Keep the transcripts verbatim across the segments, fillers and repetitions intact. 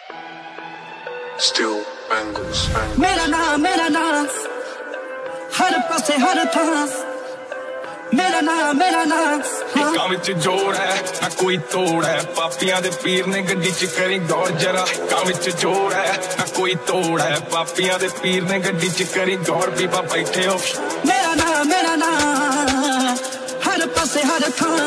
Still bangles, bangles. मेरा नाम मेरा नाम हर पासे हर थां मेरा नाम मेरा नाम हिक्कां विच जोड़ है ना कोई तोड़ है पापियां दे पीर ने गड्डी च करी दौड़ जरा हिक्कां विच जोड़ है ना कोई तोड़ है पापियां दे पीर ने गड्डी च करी दौड़ पीपा बैठे हो मेरा नाम मेरा नाम हर पासे हर थां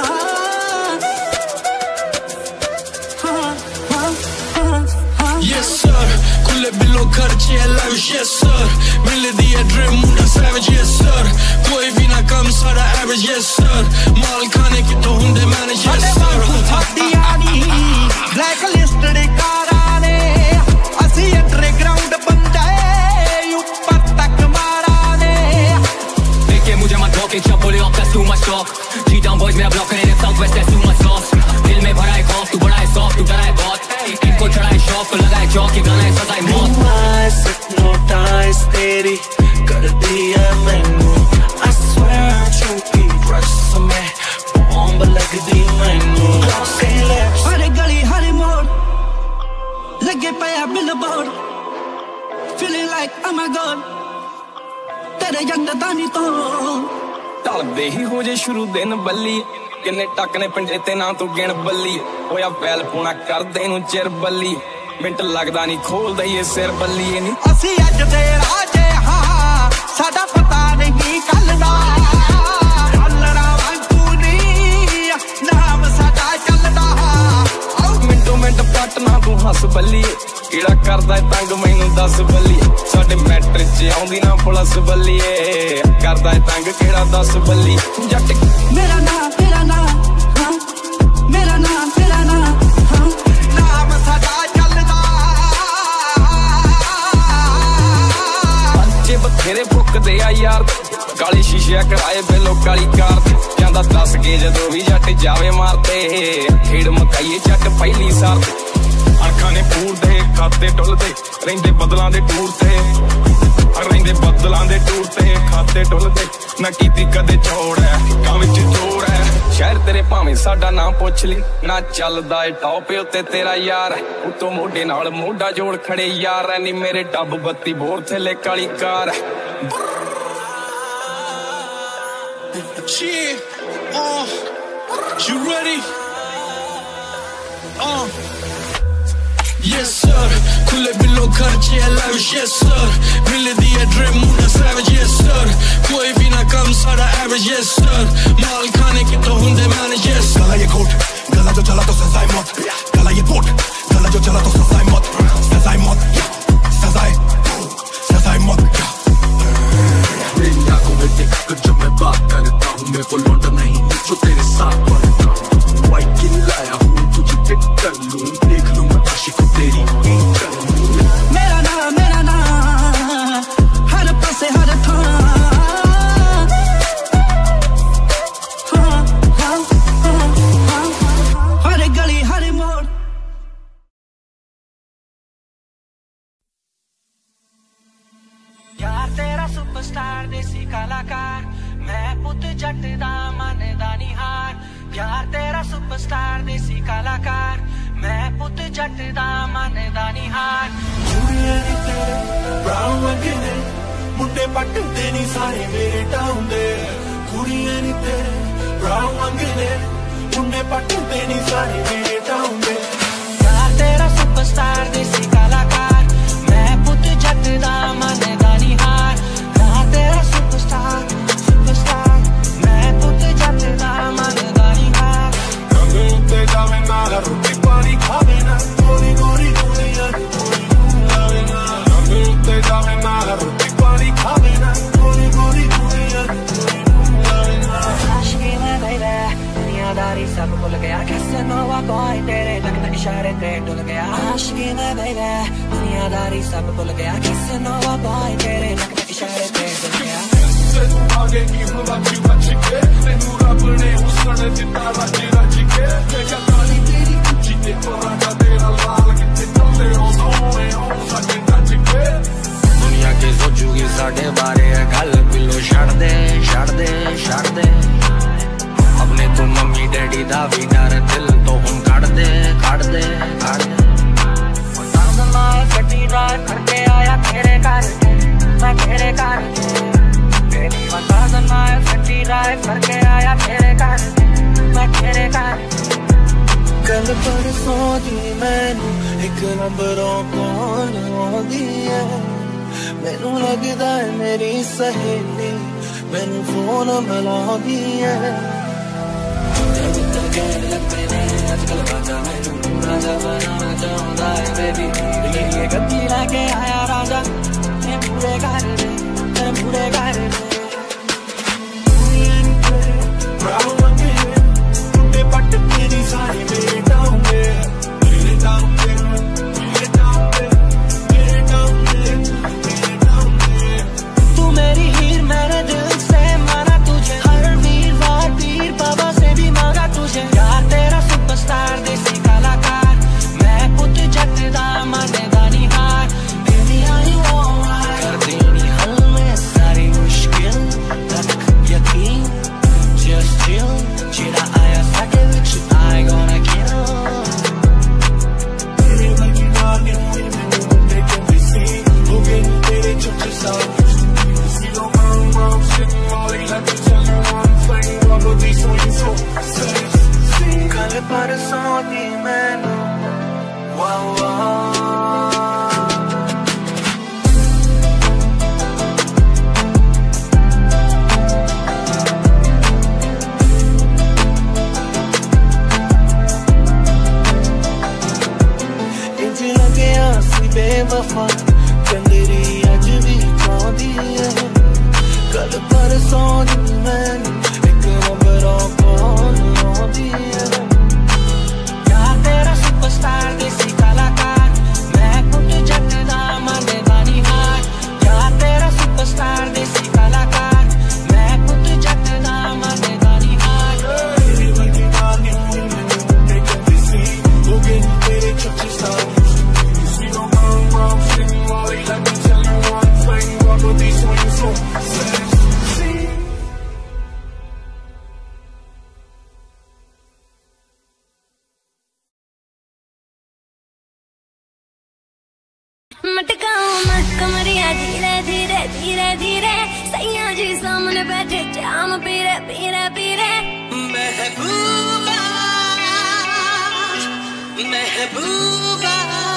Yes sir, खुले बिलों खर्चे है लाविश yes sir मिल दिया ड्रीम मुंडा savage yes sir कोई भी ना कम सारा average yes sir माल खाने की तो हुंदे manage yes sir हड्डियानी ब्लैक लिस्टेड कारां ने असी अंडरग्राउंड बंदे ऊपर तक मारा ने देखे मुझे मत रोके जब बोले off that's too much talk G-Town boys मेरा ब्लॉक करे south west that's too much sauce दिल में भरा है खौफ तू बड़ा है सॉफ्ट तू डरा है बहुत इनको चढ़ा है शौक तो लगा है चौक ये गाना है सदा है मौत hypnotize तेरी कर दिया मैनू I swear झूठी रश में बॉम्ब लग दी मैनू हर गली हर मोड़ लगे पया billboard feeling like oh my god तेरे यंग दानी तो ढलदे ही हो जे शुरू दिन बल्ली किन्ने टक ने पिंडे ते ना तू गिण बल्ली होया फैल पूना कर दे नू चिर बल्ली मिंट लगदा नहीं खोल दे ये सिर बल्ली नहीं असी अज दे राजे हां साडा पता नहीं कल दा हल्लड़ा वांगू नहीं नाम साडा चलदा मिंटो मिंट पट ना तू हस बल्ली कीड़ा करदा तंग मैनू दस बल्ली साडे मैट्रिक च आउंदी ना पुलिस बल्ली करदा तंग केड़ा दस बल्ली जट मेरा नाम मेरा नाम हां मेरा नाम मेरा नाम हां नाम साडा चलदा बच्चे बथेरे फुकदे आ यार काली शीशे कराए बेलो काली कार जांदा दस के जदों भी जट जावे मारते खेड़ मकाईए जट पहली सार अखां ने पूर दे खाते डुलदे रहिंदे बदलां दे टूर ते रहिंदे बदलां दे टूर ते खाते डुलदे ना कीती कदे चौड़ है हिक्कां विच जोड़ है शहर तेरे भावें साडा नाम पुछ ली ना चलदा ए टॉप उत्ते तेरा यार उतों मोढे नाल मोढा जोड़ खड़े यार नी मेरे टब बत्ती बोर थले काली car Yeah, uh, you ready? Uh, yes sir, खुले बिलों खर्चे है lavish yes sir मिल दिया ड्रीम मुंडा savage yes sir कोई भी ना कम सारा average yes sir माल खाने की तो हुंदे manage yes गला ये कोट गला जो चला तो सजाए मौत गला ये बोट गला जो चला तो सजाए मौत सजाए मौत सजाए सजाए मौत मेरी आंखों में देखकर जब मैं बात करता हूँ मैं वो लौंडा नहीं जो तेरे साथ बढ़ता हूँ वाइट की लाया हूँ तुझे पिक कर लूँ देख लूँ मैं आशिक तेरी मेरा नाम मेरा नाम हर पासे हर थां हर गली हर मोड़ यार तेरा सुपरस्टार देसी कलाकार मैं पुत जट दा मनदा नहीं हार यार तेरा सुपरस्टार देसी कलाकार मैं पुत जट दा मनदा नहीं हार कुड़ियां नी तेरे ब्राउन वगे ने मुंडे पटदे नी सारे मेरे टाउन दे कुड़ियां नी तेरे ब्राउन वगे ने मुंडे पटदे नी सारे मेरे टाउन दे यार तेरा सुपरस्टार देसी कलाकार मैं पुत जट दा मनदा नहीं हार यार तेरा सुपरस्टार सुपरस्टार मैं पुत जट दा मनदा नहीं हार रंग उत्ते जावे ना रोटी पानी खावे ना गोरी गोरी दुनिया गोरी लावे ना रंग उत्ते जावे ना रोटी पानी खावे ना गोरी गोरी दुनिया गोरी लावे ना आशिकी में बेबे दुनियादारी सब भूल गया कैसे नोवा बॉय तेरे लगते इशारे पे डुल गया आशिकी में बेबे दुनियादारी सब भूल गया कैसे नोवा बॉय तेरे लगते इशारे पे डुल गया आगे की हुआ की बच के तेनू रब ने हुस्न दिता रज रज के तेरा काली तेरी कुची ते पराठा तेरा लाल किते चलदे हो सोए हो साडे नच के दुनिया के सोचूगी साडे बारे गल बिलो छड़ दे छड़ दे छड़ दे अपने तू मम्मी डैडी दा भी डर दिल तो हम कड़ दे कड़ दे कड़ दे परसों दी मैनू एक नंबरों कॉल आउंदी है मैनू लगदा है मेरी सहेली मैनू फोन मिलाउंदी है अजकल बाजा मैनू राजा बनाना चाहता है बेबी ये गद्दी लेके आया राजा मैं पूरे घर दे मैं पूरे घर दे बट तेरी सारी मेरे डाउन में मेरे डाउन में मेरे डाउन में मेरे डाउन में मेरे डाउन में तू मेरी हीर मैंने दिल से माना तुझे हर वीरवार पीर बाबा से भी मांगा तुझे यार तेरा सुपरस्टार देसी कलाकार मैं पुत जट दा मानेगा नहीं हार बेबी आई ऑलराइट कर देनी हल में सारी मुश्किल रख यकीन just chill चिड़ा आया साके विच I gonna kill तेरे वर्गी नागिन हुई मैंने मुंडे के भी seen हो गए तेरे चुच्चे साथ You see no mom mom sitting Molly let me tell you one thing All of these swings so sexy कल परसों दी मैनू wow wow बेवफा चंदरी अज भी चाहती है कल परसों दी मैनू एक नंबरों कॉल आउंदी है यार तेरा सुपरस्टार देसी कलाकार मैं पुट जट दा मानेगा नहीं हार यार तेरा सुपरस्टार देसी कलाकार मैं पुट जट दा मानेगा नहीं हार तेरी वर्गी नागिन हुई मैनू मुंडे के भी seen हो गए तेरे चुच्चे साथ I'm sitting Molly, let me tell you one thing All of these swings so sexy मटकाओ मत कमरिया धीरे धीरे धीरे धीरे सैया जी सामने बैठे जाम पीरे पीरे पीरे महबूबा महबूबा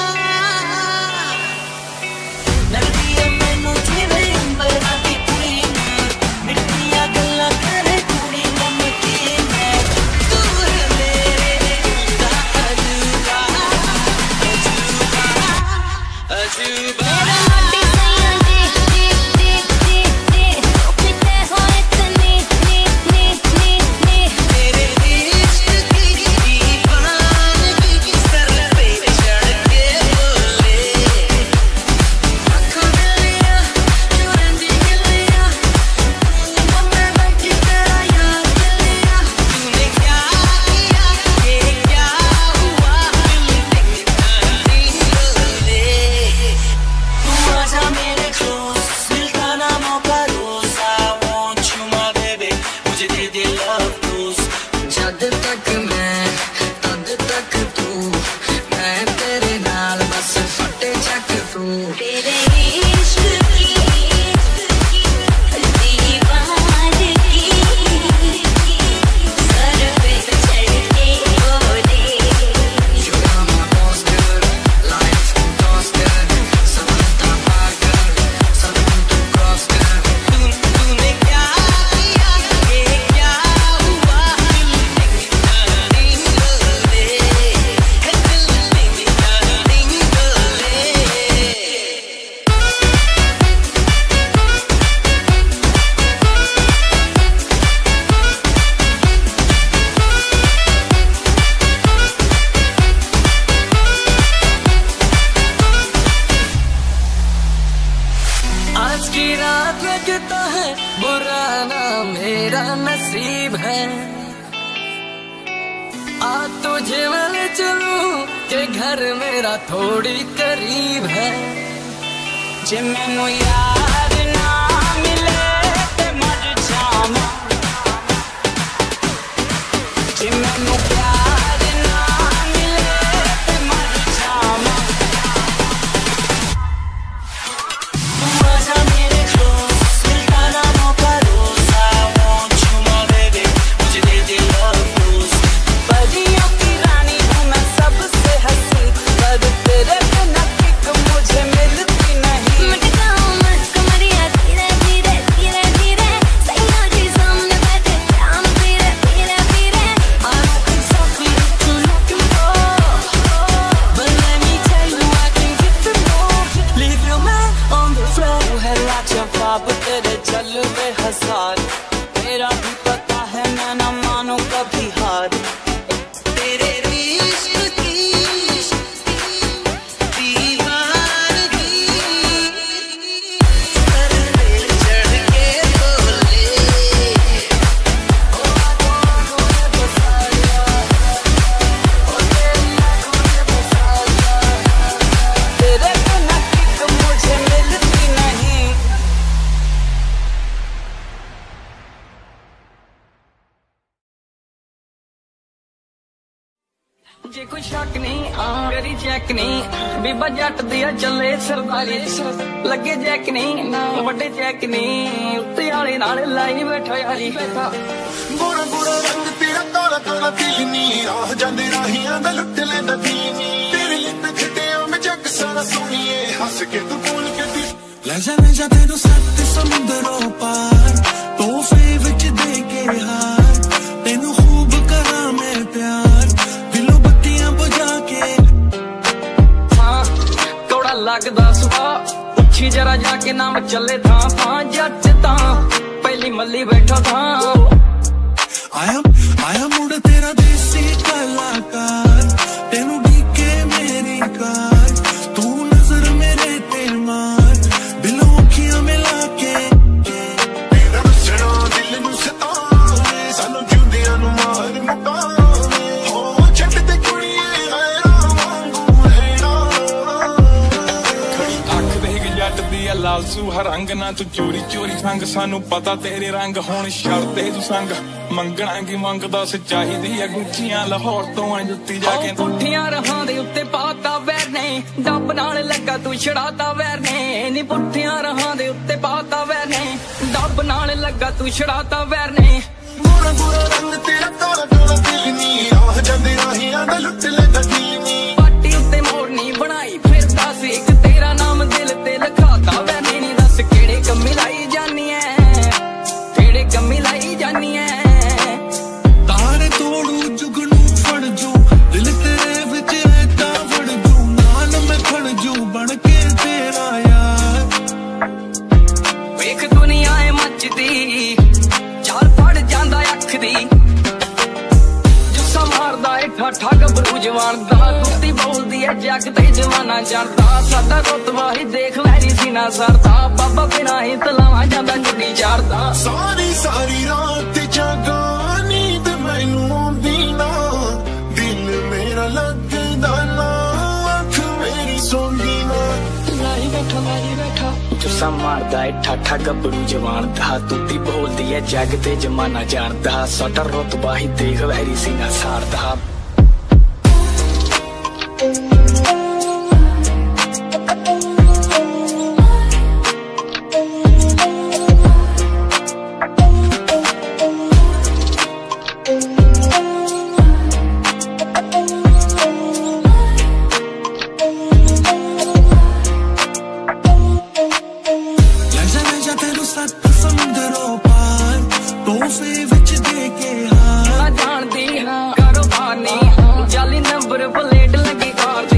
थोड़ी करीब है जे मैनू यार ना मिले ते मर जावा जे मैनू प्यार ना मिले ते मर जावा तू आजा मेरे close मिलता ना मौका रोज I want you my baby मुझे दे दे love dose परियों की रानी हूँ मैं सबसे शक नहीं करी चेक नहीं बीबा जट दिया चले सरदारी लगे जैक नहीं बड़े चेक नहीं उत्ते वाले नाल लाई बैठा यारी बुरा बुरा रंग तेरा काला काला दिल नी राह जांदे राहियां दा लुट लेंदा दिल नी तेरे लित खटिया मैं जग सारा सोनिए हंस के तू बोल के दिल ले जा ले जा तेनू सत्त समुंदरों पार तोहफे विच दे के हार तेनू खूब करा मैं प्यार दिलों बत्तियां बुझा के हाँ कौड़ा लगदा सुहा उठी जरा जाके नाम चले था था जट ता पहली मल्ली बैठा था आया आया मुड़ तेरा देसी कलाकार तेनू डीके मेरी कार तू नजर मेरे ते मार दिलों अखियां मिला के तेरा रसना दिल नू सतावे सानू जुंदियां नू मार मुकावे हो छट ते कुड़िए गैरा वांगू हैरा अख देख जट दी लाल सूहा रंग ना तू चोरी चोरी संग सानू पता तेरे रंग हुण शरते तू संग मंगना की मंगदा सच्चाई दी गुच्छियां लाहौर तो आ जुत्ती जाके पुठियां रहां दे उत्ते पाता वैर ने डब नाल लगा तू छड़ाता वैर ने नी पुठियां रहां दे उत्ते पाता वैर ने डब नाल लगा तू छड़ाता वैर ने बुरा बुरा रंग तेरा काला काला दिल नी राह जांदे राहियां दा लुट लेंदा दिल नी पाटी उत्ते मोरनी बनाई फिरदा सी इक तेरा नाम दिल ते लिखाता वैर ने नी दस केड़े कम्मी लाई जानी ऐ केड़े कम्मी लाई जानी ऐ तोड़ू जुगनू फड़ जू दिल तेरे विच ऐदा वड़ जू नाल मैं खड़ जू बन के तेरा यार वेख दुनिया है मचदी चाल फड़ जांदा अख दी जुस्सा मारदा है ठाठा गबरू जवान दा कुत्ती बोलदी है जग ते जमाना जानदा साडा रुतबा ही देख वैरी सीना सरदा बाबा बिना ही तलावा जांदा जुड़ी चारदा सारी सारी रात जागा नींद मैनू आंदी ना दिल मेरा लगदा ना अख मेरी सोंदी ना लाई बैठा लाई बैठा जुस्सा मारदा है ठाठा गबरू जवान दा कुत्ती बोलदी है जग ते जमाना जानदा साडा रुतबा ही देख वैरी सीना सरदा जाली नंबर प्लेट लगी कार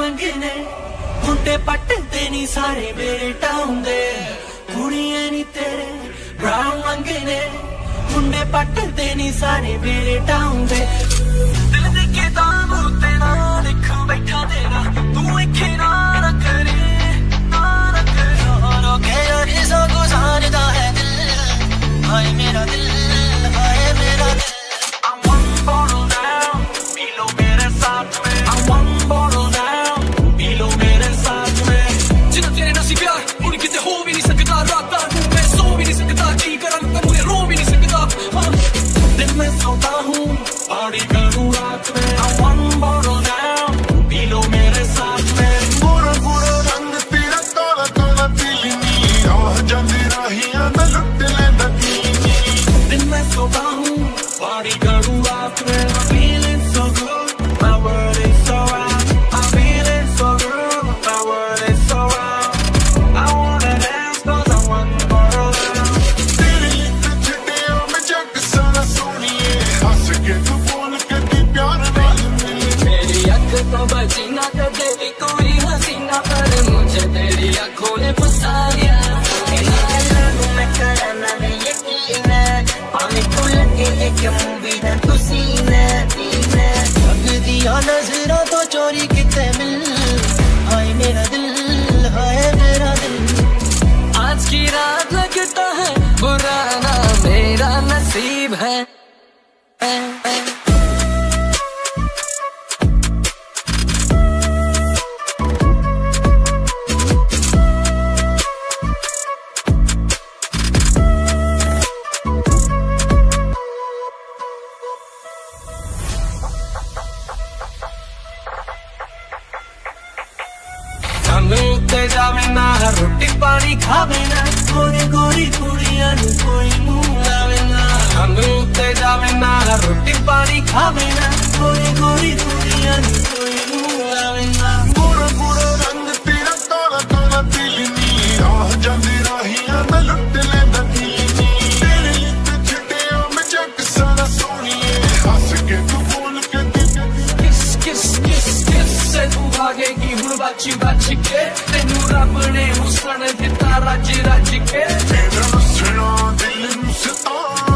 लंगे ने मुंडे पटते नहीं सारे मेरे टाउन दे कुड़ियां नहीं तेरे ब्राउन लंगे ने मुंडे पटते नहीं सारे मेरे टाउन दे दिल दे के दाम होते ना लिखा बैठा तेरा तू इखे ना न करे ना न करे रोके यारी सो गुजारदा है दिल हाय मेरा दिल हाय मेरा दिल I'm one bottle down पी लो मेरे साथ में I'm one bottle down पी लो मेरे साथ में जिन्ना तेरे नसीब प्यार उनकी ते हो भी नहीं सकता रात रात मैं सो भी नहीं सकता जी करा लूंगा मुझे रो भी नहीं सकता दिन में सोता हूँ पार्टी करूँ रात में I'm one bottle down पी लो मेरे साथ में पूरा पूरा रंग तेरा काला काला दिल नी आह जांदी राहियां मैं लुट लेंदा कीनी दिन में सोता हूँ पार्टी करूँ रात में I'm feeling so good my world is so right I'm feeling so good my world is so right I wanna dance cause I'm one bottle down तेरे इत्र छिटिया मैं जग सारा सोनिए हंस के तू बोल के दी प्यार नाल मिले मेरी अख तो बची ना कदे भी कोई हसीना पर मुझे तेरी आंखों ने फंसा लिया मैं करना नहीं यकीन पानी को लगे एक मूवी ना तू सीने सीने रंग दिया नजरों तो चोरी किते मिल हाय मेरा दिल हाय मेरा दिल आज की रात लगता है बुरा ना मेरा नसीब है जावे ना रोटी पानी खावे ना गोरी गोरी कुड़ियां नु कोई मुंह लावे ना हम ते जावे ना रोटी पानी खावे ना गोरी गोरी कुड़ियां नु कोई मुंह लावे ना पूरा पूरा रंग तेरा काला काला दिल नी आह जांदी राहियां मैं लुट लेंदा कीनी तेरे इत्र छिटिया मैं जग सारा सोनिए हंस के तू बोल के दी किस किस किस किस से तू भागेगी हुण बच बच के तेनू रब ने हुस्न दिता रज रज के तेरा नसना दिल नू सता